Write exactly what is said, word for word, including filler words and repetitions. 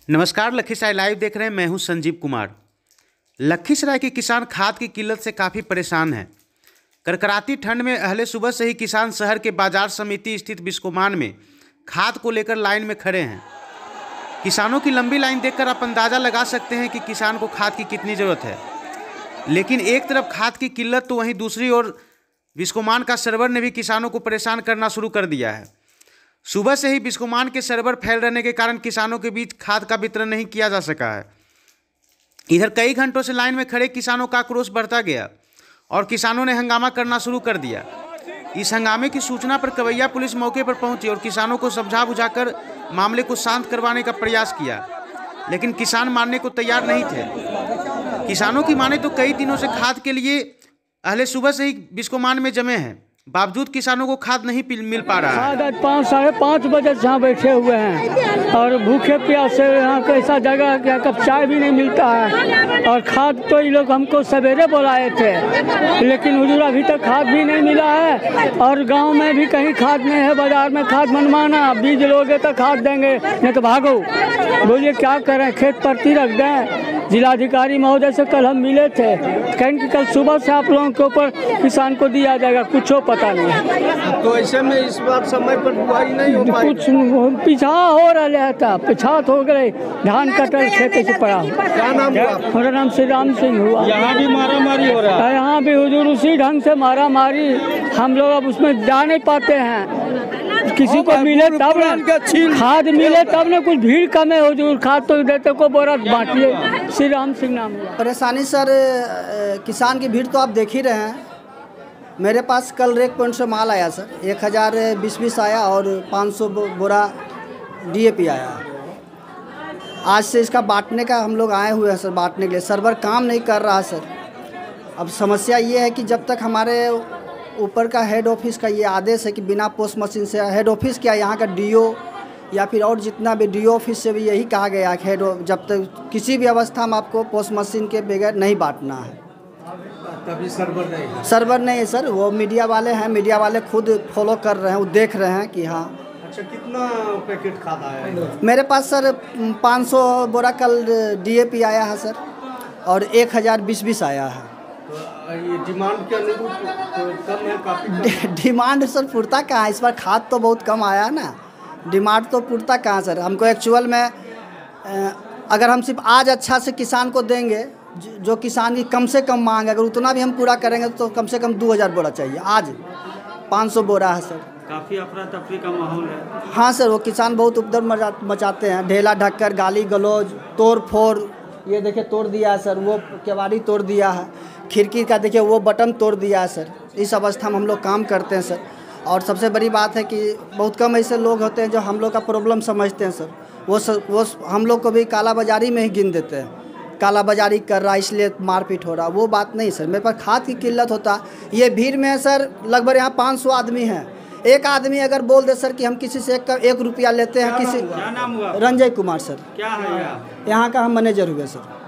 नमस्कार, लखीसराय लाइव देख रहे हैं। मैं हूं संजीव कुमार। लखीसराय के किसान खाद की किल्लत से काफ़ी परेशान हैं। कड़कड़ाती ठंड में अहले सुबह से ही किसान शहर के बाजार समिति स्थित बिस्कोमान में खाद को लेकर लाइन में खड़े हैं। किसानों की लंबी लाइन देखकर आप अंदाज़ा लगा सकते हैं कि किसान को खाद की कितनी ज़रूरत है। लेकिन एक तरफ खाद की किल्लत तो वहीं दूसरी ओर बिस्कोमान का सर्वर ने भी किसानों को परेशान करना शुरू कर दिया है। सुबह से ही बिस्कोमान के सर्वर फैल रहने के कारण किसानों के बीच खाद का वितरण नहीं किया जा सका है। इधर कई घंटों से लाइन में खड़े किसानों का आक्रोश बढ़ता गया और किसानों ने हंगामा करना शुरू कर दिया। इस हंगामे की सूचना पर कवैया पुलिस मौके पर पहुंची और किसानों को समझा बुझाकर मामले को शांत करवाने का प्रयास किया, लेकिन किसान मानने को तैयार नहीं थे। किसानों की माने तो कई दिनों से खाद के लिए अहले सुबह से ही बिस्कोमान में जमे हैं, बावजूद किसानों को खाद नहीं मिल पा रहा है। आज पाँच साढ़े पाँच बजे से यहाँ बैठे हुए हैं और भूखे प्यासे यहाँ कैसा जगह क्या कप चाय भी नहीं मिलता है। और खाद तो ये लोग हमको सवेरे बुलाए थे, लेकिन हुजूर अभी तक खाद भी नहीं मिला है। और गांव में भी कहीं खाद नहीं है। बाजार में खाद मनमाना, बीज लोगे तो खाद देंगे, नहीं तो भागो। बोलिए क्या करें, खेत परती रख दें। जिलाधिकारी महोदय से कल हम मिले थे, कहें कि कल सुबह से आप लोगों के ऊपर किसान को दिया जाएगा, कुछ पता नहीं। तो ऐसे में इस बार समय पर बुआई नहीं हो पाई। कुछ पिछा हो रहा था, पिछात हो गए, धान कटल खेत से पड़ा। क्या नाम हुआ? मेरा नाम श्री राम सिंह हुआ। यहाँ भी मारा मारी हो रहा है। यहाँ भी हुजूर उसी ढंग से मारा मारी। हम लोग अब उसमें जा नहीं पाते हैं। किसी को मिले तब न खाद मिले तब न, कुछ भीड़ कम है हुजूर। खाद तो देते को बोरा बांटिए। श्री राम सिंह नाम हुआ। परेशानी सर, किसान की भीड़ तो आप देख ही रहे हैं। मेरे पास कल रेक पॉइंट से माल आया सर, एक हज़ार बीस बीस आया और पाँच सौ बोरा डीएपी आया। आज से इसका बांटने का हम लोग आए हुए हैं सर, बांटने के लिए। सर्वर काम नहीं कर रहा सर। अब समस्या ये है कि जब तक हमारे ऊपर का हेड ऑफिस का ये आदेश है कि बिना पोस्ट मशीन से, हेड ऑफिस क्या यहाँ का डीओ या फिर और जितना भी डीओ ऑफिस से भी यही कहा गया है कि हेड जब तक किसी भी अवस्था में आपको पोस्ट मशीन के बगैर नहीं बांटना है। तभी सर्वर नहीं है। सर्वर नहीं है सर, वो मीडिया वाले हैं, मीडिया वाले खुद फॉलो कर रहे हैं, वो देख रहे हैं कि हाँ। अच्छा, कितना पैकेट खाद आया है? मेरे पास सर पाँच सौ बोरा कल डीएपी आया है सर, और एक हज़ार बीस बीस आया है। तो ये डिमांड के अनुरूप कम है काफ़ी? डिमांड सर पुरता कहाँ है, इस बार खाद तो बहुत कम आया ना। डिमांड तो पुरता कहाँ सर। हमको एक्चुअल में अगर हम सिर्फ आज अच्छा से किसान को देंगे, जो किसान की कम से कम मांग है, अगर उतना भी हम पूरा करेंगे तो कम से कम दो हज़ार बोरा चाहिए। आज पाँच सौ बोरा है सर। काफ़ी अफरा तफरी का माहौल है। हाँ सर, वो किसान बहुत उपद्रव मचाते हैं। ढेला ढक्कर, गाली गलौज, तोड़ फोड़। ये देखिए तोड़ दिया है सर, वो केवाड़ी तोड़ दिया है, खिड़की का देखिए वो बटन तोड़ दिया है सर। इस अवस्था में हम लोग काम करते हैं सर। और सबसे बड़ी बात है कि बहुत कम ऐसे लोग होते हैं जो हम लोग का प्रॉब्लम समझते हैं सर। वो सर, वो हम लोग को भी काला बाजारी में ही गिन देते हैं, काला बाजारी कर रहा इसलिए मारपीट हो रहा। वो बात नहीं सर। मेरे पास खाद की किल्लत होता। ये भीड़ में सर लगभग यहाँ पाँच सौ आदमी हैं। एक आदमी अगर बोल दे सर कि हम किसी से एक, एक रुपया लेते हैं, किसी। क्या नाम हुआ? रंजय कुमार सर। क्या है यहाँ का हम मैनेजर हुए सर।